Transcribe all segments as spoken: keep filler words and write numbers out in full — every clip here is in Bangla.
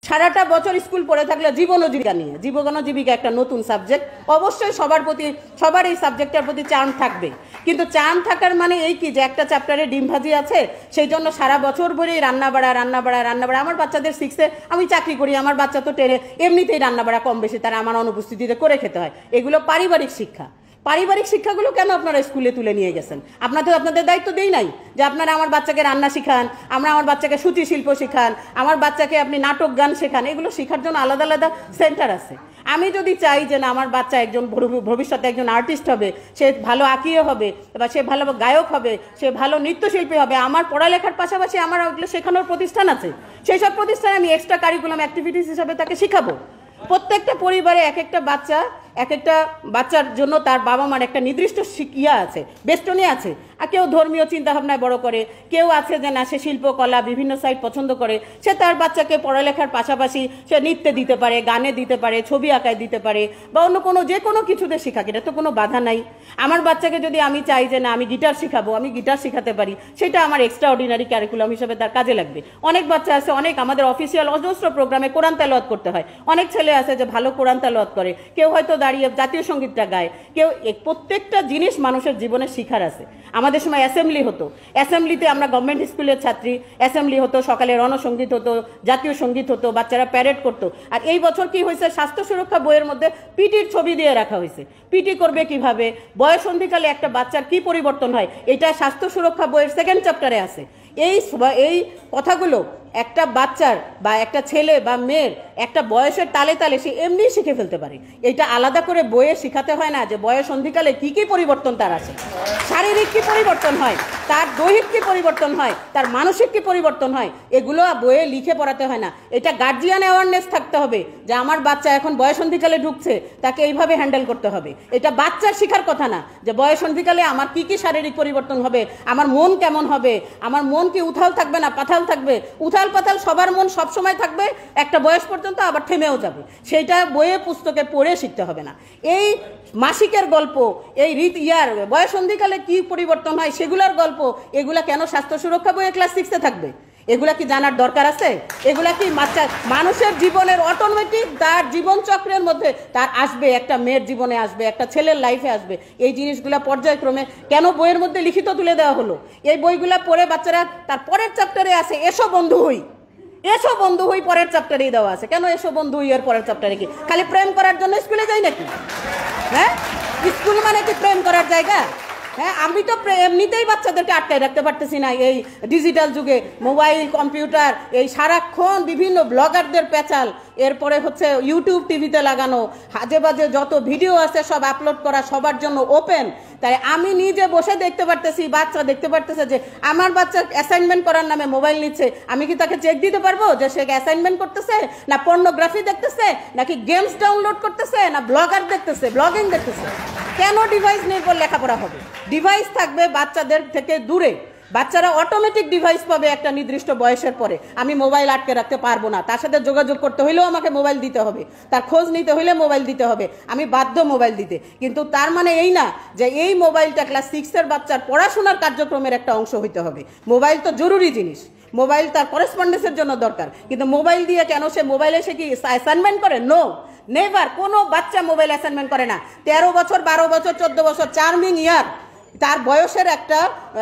সারাটা বছর স্কুল পড়ে থাকলে জীবন ও জীবিকা নিয়ে জীবন ও জীবিকা একটা নতুন সাবজেক্ট, অবশ্যই সবার প্রতি সবার এই সাবজেক্টের প্রতি চান থাকবে, কিন্তু চান থাকার মানে এই কি যে একটা চ্যাপ্টারে ডিম ভাজি আছে সেই জন্য সারা বছর ভরেই রান্না বাড়া রান্না বাড়া রান্না বাড়া। আমার বাচ্চাদের সিক্সে আমি চাকরি করি, আমার বাচ্চা তো টেনে এমনিতেই রান্না বাড়া কম বেশি তারা আমার অনুপস্থিতিতে করে খেতে হয়। এগুলো পারিবারিক শিক্ষা। পারিবারিক শিক্ষাগুলো কেন আপনারা স্কুলে তুলে নিয়ে গেছেন? আপনাদের আপনাদের দায়িত্ব দেই নাই যে আপনারা আমার বাচ্চাকে রান্না শিখান, আমরা আমার বাচ্চাকে সূচি শিল্প শিখান, আমার বাচ্চাকে আপনি নাটক গান শেখান। এগুলো শেখার জন্য আলাদা আলাদা সেন্টার আছে। আমি যদি চাই যে না আমার বাচ্চা একজন ভবিষ্যতে একজন আর্টিস্ট হবে, সে ভালো আঁকিয়ে হবে বা সে ভালো গায়ক হবে, সে ভালো নৃত্যশিল্পী হবে, আমার পড়ালেখার পাশাপাশি আমার ওগুলো শেখানোর প্রতিষ্ঠান আছে, সেই সব প্রতিষ্ঠানে আমি এক্সট্রা কারিকুলাম অ্যাক্টিভিটিস হিসাবে তাকে শেখাবো। প্রত্যেকটা পরিবারে এক একটা বাচ্চা এক একটা বাচ্চার জন্য তার বাবা মার একটা নির্দিষ্ট ইয়া আছে, বেষ্টনী আছে। আর কেউ ধর্মীয় চিন্তাভাবনায় বড় করে, কেউ আছে যে না সে শিল্পকলা বিভিন্ন সাইড পছন্দ করে, সে তার বাচ্চাকে পড়ালেখার পাশাপাশি সে নৃত্যে দিতে পারে, গানে দিতে পারে, ছবি আঁকায় দিতে পারে বা অন্য কোনো যে কোনো কিছুতে শেখাক, এটা তো কোনো বাধা নাই। আমার বাচ্চাকে যদি আমি চাই যে না আমি গিটার শিখাবো, আমি গিটার শেখাতে পারি, সেটা আমার এক্সট্রা অর্ডিনারি ক্যারিকুলাম হিসেবে তার কাজে লাগবে। অনেক বাচ্চা আছে, অনেক আমাদের অফিসিয়াল অজস্র প্রোগ্রামে কোরআন তেলাওয়াত করতে হয়, অনেক ছেলে আছে যে ভালো কোরআন তেলাওয়াত করে, কেউ হয়তো দাঁড়িয়ে জাতীয় সঙ্গীতটা গায়, কেউ প্রত্যেকটা জিনিস মানুষের জীবনে শিখার আছে। আমাদের সময় অ্যাসেম্বলি হতো, অ্যাসেম্বলিতে আমরা গভর্নমেন্ট স্কুলের ছাত্রী, অ্যাসেম্বলি হতো, সকালে রণসঙ্গীত হতো, জাতীয় সঙ্গীত হতো, বাচ্চারা প্যারেড করতো। আর এই বছর কি হয়েছে, স্বাস্থ্য সুরক্ষা বইয়ের মধ্যে পিটির ছবি দিয়ে রাখা হয়েছে। পিটি করবে কিভাবে, বয়সন্ধিকালে একটা বাচ্চার কি পরিবর্তন হয়, এটা স্বাস্থ্য সুরক্ষা বইয়ের সেকেন্ড চ্যাপ্টারে আছে। এই এই কথাগুলো একটা বাচ্চার বা একটা ছেলে বা মেয়ের একটা বয়সের তালে তালে সে এমনি শিখে ফেলতে পারে। এটা আলাদা করে বইয়ে শেখাতে হয় না যে বয়সন্ধিকালে কি কি পরিবর্তন তার আসে, শারীরিক কি পরিবর্তন হয়, তার দৈহিক কি পরিবর্তন হয়, তার মানসিক কি পরিবর্তন হয়, এগুলো বইয়ে লিখে পড়াতে হয় না। এটা গার্জিয়ান অ্যাওয়ারনেস থাকতে হবে যে আমার বাচ্চা এখন বয়সন্ধিকালে ঢুকছে, তাকে এইভাবে হ্যান্ডেল করতে হবে। এটা বাচ্চার শেখার কথা না যে বয়সন্ধিকালে আমার কি কি শারীরিক পরিবর্তন হবে, আমার মন কেমন হবে, আমার মন কি উথাল থাকবে না পাথাল থাকবে। উথাল পাতাল সবার মন সবসময় থাকবে, একটা বয়স পর্যন্ত আবার থেমেও যাবে, সেইটা বইয়ে পুস্তকে পড়ে শিখতে হবে না। এই মাসিকের গল্প, এই ঋত ইয়ার বয়সন্ধিকালে কি পরিবর্তন হয় সেগুলোর গল্প, এগুলা কেন স্বাস্থ্য সুরক্ষা বইয়ে ক্লাস সিক্সে থাকবে? এগুলা কি জানার দরকার আছে? এগুলা কি মানুষের জীবনের অটোমেটিক তার জীবন চক্রের মধ্যে তার আসবে, একটা মেয়ের জীবনে আসবে, একটা ছেলের লাইফে আসবে। এই জিনিসগুলা পর্যায়ক্রমে কেন বইয়ের মধ্যে লিখিত তুলে দেওয়া হলো? এই বইগুলা পড়ে বাচ্চারা তার পরের চ্যাপ্টারে আছে এসো বন্ধু হই, এসো বন্ধু হই পরের চ্যাপ্টারেই দেওয়া আছে। কেন এসো বন্ধু হই এর পরের চ্যাপ্টারে কি খালি প্রেম করার জন্য স্কুলে যাই নাকি? হ্যাঁ, স্কুল মানে কি প্রেম করার জায়গা? হ্যাঁ, আমি তো এমনিতেই বাচ্চাদেরকে আটকায় রাখতে পারতেছি না। এই ডিজিটাল যুগে মোবাইল কম্পিউটার, এই সারাক্ষণ বিভিন্ন ব্লগারদের পেঁচাল, এরপরে হচ্ছে ইউটিউব টিভিতে লাগানো হাজে বাজে যত ভিডিও আছে সব আপলোড করা সবার জন্য ওপেন। তাই আমি নিজে বসে দেখতে পারতেছি, বাচ্চা দেখতে পারতেছে যে আমার বাচ্চা অ্যাসাইনমেন্ট করার নামে মোবাইল নিচ্ছে। আমি কি তাকে চেক দিতে পারবো যে সে অ্যাসাইনমেন্ট করতেছে, না পর্নোগ্রাফি দেখতেছে, নাকি গেমস ডাউনলোড করতেছে, না ব্লগার দেখতেছে, ব্লগিং দেখতেছে? কেন ডিভাইস নির্ভর লেখাপড়া হবে? ডিভাইস থাকবে বাচ্চাদের থেকে দূরে, বাচ্চারা অটোমেটিক ডিভাইস পাবে একটা নির্দিষ্ট বয়সের পরে। আমি মোবাইল আটকে রাখতে পারবো না, তার সাথে যোগাযোগ করতে হইলেও আমাকে মোবাইল দিতে হবে, তার খোঁজ নিতে হইলে মোবাইল দিতে হবে, আমি বাধ্য মোবাইল দিতে। কিন্তু তার মানে এই না যে এই মোবাইলটা ক্লাস সিক্সের বাচ্চার পড়াশোনার কার্যক্রমের একটা অংশ হইতে হবে। মোবাইল তো জরুরি জিনিস, মোবাইল তার করেসপন্ডেন্সের জন্য দরকার, কিন্তু মোবাইল দিয়ে কেন সে মোবাইলে সে কি অ্যাসাইনমেন্ট করে? No, never. কোনো বাচ্চা মোবাইল অ্যাসাইনমেন্ট করে না। তেরো বছর বারো বছর চোদ্দ বছর চার্মিং ইয়ার তার বয়সের একটা,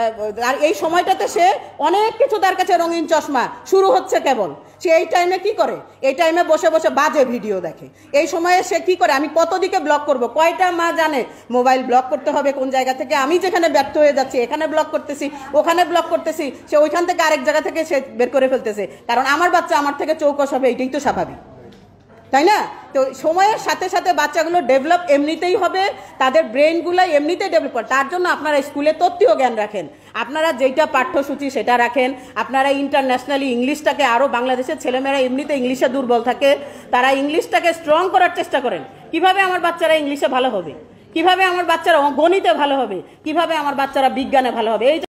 আর এই সময়টাতে সে অনেক কিছু তার কাছে রঙিন চশমা শুরু হচ্ছে কেবল। সে এই টাইমে কি করে? এই টাইমে বসে বসে বাজে ভিডিও দেখে। এই সময়ে সে কি করে? আমি কত দিকে ব্লক করব? কয়টা মা জানে মোবাইল ব্লক করতে হবে কোন জায়গা থেকে? আমি যেখানে ব্যর্থ হয়ে যাচ্ছি এখানে ব্লক করতেছি, ওখানে ব্লক করতেছি, সে ওইখান থেকে আরেক জায়গা থেকে সে বের করে ফেলতেছে। কারণ আমার বাচ্চা আমার থেকে চৌকস হবে, এটাই তো স্বাভাবিক, তাই না? তো সময়ের সাথে সাথে বাচ্চাগুলো ডেভেলপ এমনিতেই হবে, তাদের ব্রেনগুলো এমনিতেই ডেভেলপ করে। তার জন্য আপনারা স্কুলে তত্ত্বীয় জ্ঞান রাখেন, আপনারা যেটা পাঠ্যসূচি সেটা রাখেন, আপনারা ইন্টারন্যাশনালি ইংলিশটাকে আরও, বাংলাদেশের ছেলেমেয়েরা এমনিতে ইংলিশে দুর্বল থাকে, তারা ইংলিশটাকে স্ট্রং করার চেষ্টা করেন। কিভাবে আমার বাচ্চারা ইংলিশে ভালো হবে, কিভাবে আমার বাচ্চারা গণিতে ভালো হবে, কিভাবে আমার বাচ্চারা বিজ্ঞানে ভালো হবে, এই